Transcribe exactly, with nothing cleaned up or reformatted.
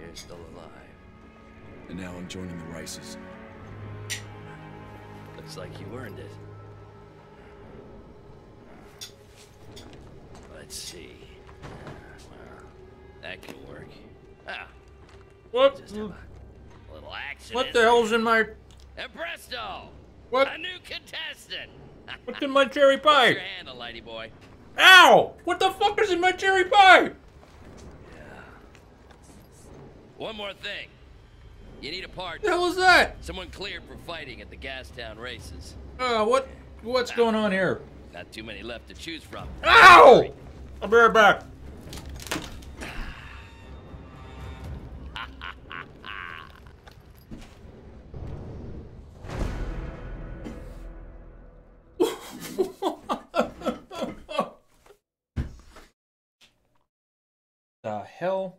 you're still alive. And now I'm joining the races. Looks like you earned it. Let's see. Well, that can work. Ah, What? just have a little action. What the hell's in my... And presto! What? A new contestant! What's in my cherry What's pie? your handle, lady boy? Ow! What the fuck is in my cherry pie? Yeah. One more thing. You need a The partner. hell is that? Someone cleared for fighting at the Gastown races. Uh, what? What's going on here? Not too many left to choose from. Ow! I'll be right back. The hell?